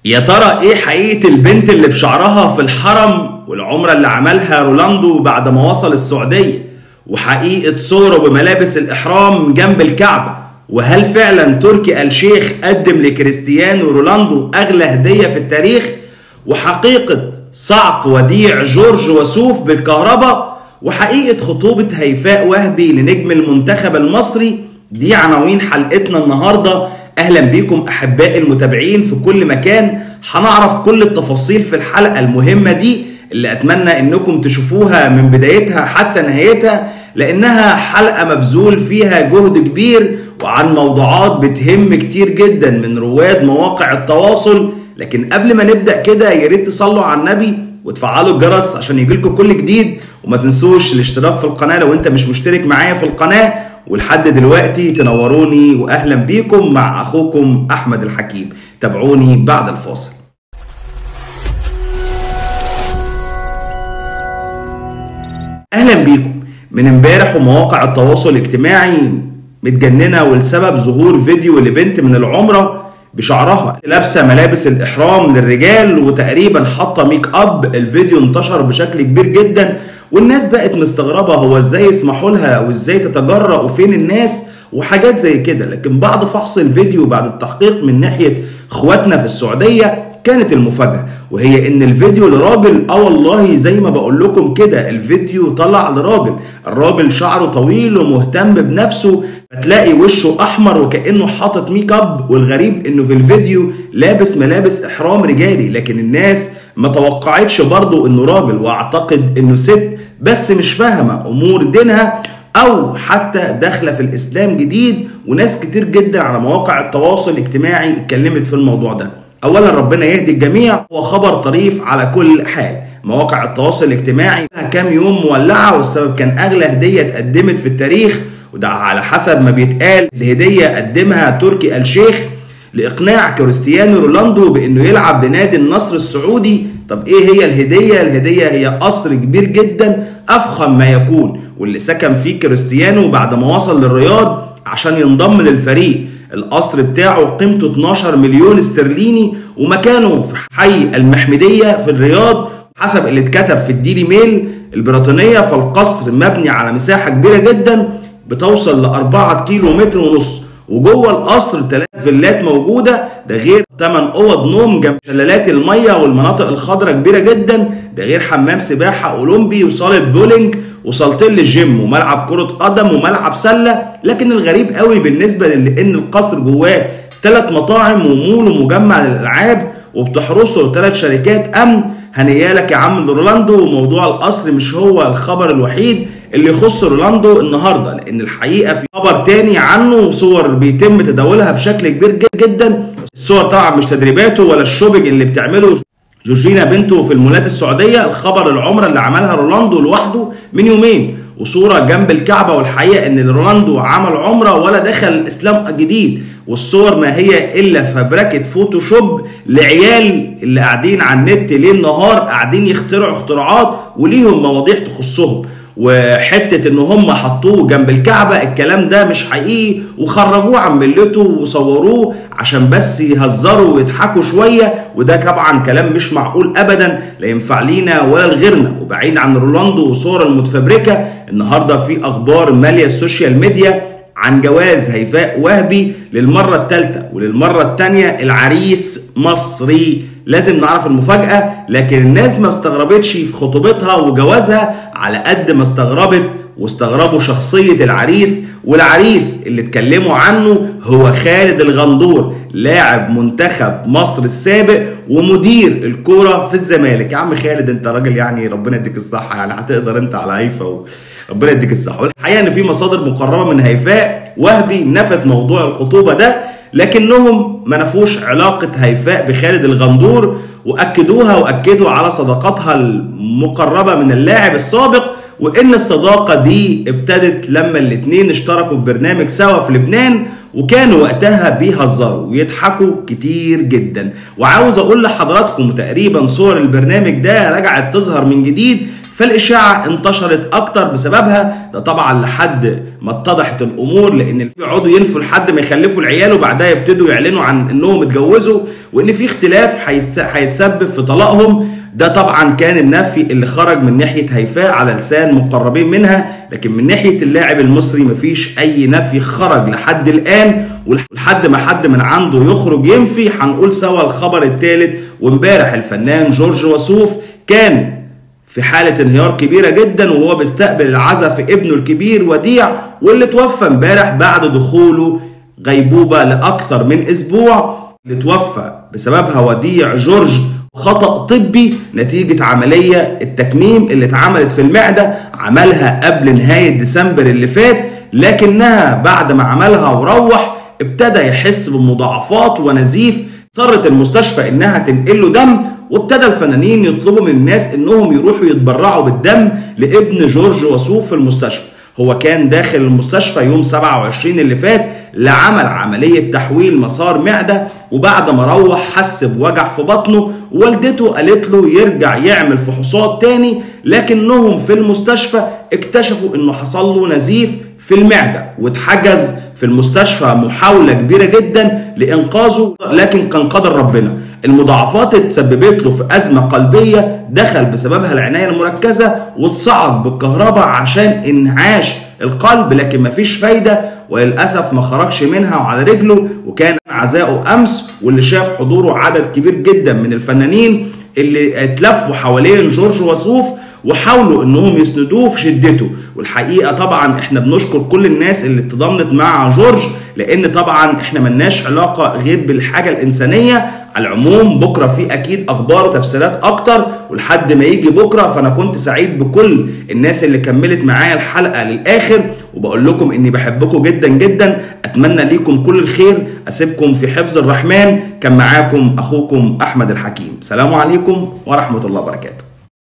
يا ترى ايه حقيقة البنت اللي بشعرها في الحرم والعمرة اللي عملها رونالدو بعد ما وصل السعودية، وحقيقة صوره بملابس الإحرام جنب الكعبة؟ وهل فعلا تركي آل الشيخ قدم لكريستيانو رونالدو أغلى هدية في التاريخ؟ وحقيقة صعق وديع جورج وسوف بالكهرباء؟ وحقيقة خطوبة هيفاء وهبي لنجم المنتخب المصري؟ دي عناوين حلقتنا النهاردة. اهلا بيكم احبائي المتابعين في كل مكان. هنعرف كل التفاصيل في الحلقة المهمة دي اللي اتمنى انكم تشوفوها من بدايتها حتى نهايتها، لانها حلقة مبذول فيها جهد كبير وعن موضوعات بتهم كتير جدا من رواد مواقع التواصل. لكن قبل ما نبدأ كده يا ريت تصلوا على النبي وتفعلوا الجرس عشان يجيلكم كل جديد، وما تنسوش الاشتراك في القناة لو انت مش مشترك معايا في القناة. ولحد دلوقتي تنوروني واهلا بيكم مع اخوكم احمد الحكيم. تابعوني بعد الفاصل. اهلا بيكم. من امبارح ومواقع التواصل الاجتماعي متجننه ولسبب ظهور فيديو لبنت من العمره بشعرها لابسه ملابس الاحرام للرجال وتقريبا حاطه ميك اب. الفيديو انتشر بشكل كبير جدا والناس بقت مستغربه هو ازاي يسمحوا لها وازاي تتجرأ وفين الناس وحاجات زي كده. لكن بعد فحص الفيديو بعد التحقيق من ناحيه اخواتنا في السعوديه كانت المفاجاه، وهي ان الفيديو لراجل. والله زي ما بقول لكم كده الفيديو طلع لراجل. الراجل شعره طويل ومهتم بنفسه، هتلاقي وشه احمر وكانه حاطط ميك اب. والغريب انه في الفيديو لابس ملابس احرام رجالي، لكن الناس ما توقعتش برضه انه راجل، واعتقد انه ست بس مش فاهمه امور دينها او حتى داخله في الاسلام جديد. وناس كتير جدا على مواقع التواصل الاجتماعي اتكلمت في الموضوع ده. اولا ربنا يهدي الجميع، هو خبر طريف على كل حال. مواقع التواصل الاجتماعي لها كام يوم مولعه، والسبب كان اغلى هديه اتقدمت في التاريخ، وده على حسب ما بيتقال. الهديه قدمها تركي آل الشيخ لاقناع كريستيانو رونالدو بانه يلعب بنادي النصر السعودي. طب ايه هي الهديه؟ الهديه هي قصر كبير جدا افخم ما يكون، واللي سكن فيه كريستيانو بعد ما وصل للرياض عشان ينضم للفريق. القصر بتاعه قيمته 12 مليون استرليني، ومكانه في حي المحمديه في الرياض حسب اللي اتكتب في الديلي ميل البريطانيه. فالقصر مبني على مساحه كبيره جدا بتوصل ل4 كيلو متر ونص، وجوه القصر 3 فيلات موجوده، ده غير 8 اوض نوم جنب شلالات الميه والمناطق الخضراء كبيره جدا، ده غير حمام سباحه اولمبي وصاله بولينج وصالتين للجيم وملعب كره قدم وملعب سله. لكن الغريب قوي بالنسبه لان القصر جواه 3 مطاعم ومول ومجمع للالعاب وبتحرسه 3 شركات امن. هنيالك يا عم رونالدو. وموضوع القصر مش هو الخبر الوحيد اللي يخص رونالدو النهارده، لان الحقيقه في خبر تاني عنه وصور بيتم تداولها بشكل كبير جدا. الصور طبعا مش تدريباته ولا الشوبينج اللي بتعمله جورجينا بنته في المولات السعوديه. الخبر العمره اللي عملها رونالدو لوحده من يومين، وصوره جنب الكعبه. والحقيقه ان رونالدو عمل عمره ولا دخل الاسلام جديد، والصور ما هي الا فبركه فوتوشوب لعيال اللي قاعدين على النت ليل نهار قاعدين يخترعوا اختراعات وليهم مواضيع تخصهم. وحته ان هم حطوه جنب الكعبه الكلام ده مش حقيقي، وخرجوه عن ملته وصوروه عشان بس يهزروا ويضحكوا شويه، وده طبعا كلام مش معقول ابدا، لا ينفع لينا ولا لغيرنا. وبعيد عن رونالدو وصور المتفبركه، النهارده في اخبار ماليه السوشيال ميديا عن جواز هيفاء وهبي للمره الثالثه، وللمره الثانيه العريس مصري. لازم نعرف المفاجاه، لكن الناس ما استغربتش في خطوبتها وجوازها على قد ما واستغربوا شخصيه العريس. والعريس اللي اتكلموا عنه هو خالد الغندور، لاعب منتخب مصر السابق ومدير الكوره في الزمالك. يا عم خالد انت راجل يعني ربنا يديك الصحه، يعني هتقدر انت على هيفا ربنا يديك الصحه. والحقيقه ان في مصادر مقربه من هيفاء وهبي نفت موضوع الخطوبه ده، لكنهم ما نفوش علاقه هيفاء بخالد الغندور، واكدوها واكدوا على صداقتها المقربه من اللاعب السابق، وان الصداقه دي ابتدت لما الاتنين اشتركوا في برنامج سوا في لبنان، وكانوا وقتها بيهزروا ويضحكوا كتير جدا. وعاوز اقول لحضراتكم تقريبا صور البرنامج ده رجعت تظهر من جديد فالاشاعه انتشرت اكتر بسببها، ده طبعا لحد ما اتضحت الامور، لان بيقعدوا ينفوا لحد ما يخلفوا العيال وبعدها يبتدوا يعلنوا عن انهم اتجوزوا وان في اختلاف هيتسبب في طلاقهم. ده طبعا كان النفي اللي خرج من ناحيه هيفاء على لسان مقربين منها، لكن من ناحيه اللاعب المصري مفيش اي نفي خرج لحد الان، ولحد ما حد من عنده يخرج ينفي هنقول سوا الخبر الثالث. وامبارح الفنان جورج وسوف كان في حالة انهيار كبيرة جدا وهو بيستقبل العزاء في ابنه الكبير وديع، واللي توفى امبارح بعد دخوله غيبوبة لأكثر من أسبوع، اللي توفى بسببها وديع جورج خطأ طبي نتيجة عملية التكميم اللي اتعملت في المعدة، عملها قبل نهاية ديسمبر اللي فات، لكنها بعد ما عملها وروح ابتدى يحس بمضاعفات ونزيف، اضطرت المستشفى انها تنقل له دم، وابتدى الفنانين يطلبوا من الناس انهم يروحوا يتبرعوا بالدم لابن جورج وسوف في المستشفى. هو كان داخل المستشفى يوم 27 اللي فات لعمل عملية تحويل مسار معدة، وبعد ما روح حس بوجع في بطنه، والدته قالت له يرجع يعمل فحوصات تاني، لكنهم في المستشفى اكتشفوا انه حصل له نزيف في المعدة واتحجز في المستشفى محاولة كبيرة جدا لإنقاذه، لكن كان قدر ربنا. المضاعفات اتسببت له في أزمة قلبية دخل بسببها العناية المركزة واتصعد بالكهرباء عشان انعاش القلب، لكن مفيش فايدة وللأسف ما خرجش منها وعلى رجله، وكان عزاؤه أمس، واللي شاف حضوره عدد كبير جدا من الفنانين اللي اتلفوا حوالين جورج وسوف وحاولوا انهم يسندوه في شدته. والحقيقه طبعا احنا بنشكر كل الناس اللي اتضامنت مع جورج، لان طبعا احنا ملناش علاقه غير بالحاجه الانسانيه. على العموم بكره في اكيد اخبار وتفسيرات اكتر، ولحد ما يجي بكره فانا كنت سعيد بكل الناس اللي كملت معايا الحلقه للاخر، وبقول لكم اني بحبكم جدا جدا، اتمنى ليكم كل الخير، اسيبكم في حفظ الرحمن. كان معاكم اخوكم احمد الحكيم، سلام عليكم ورحمه الله وبركاته.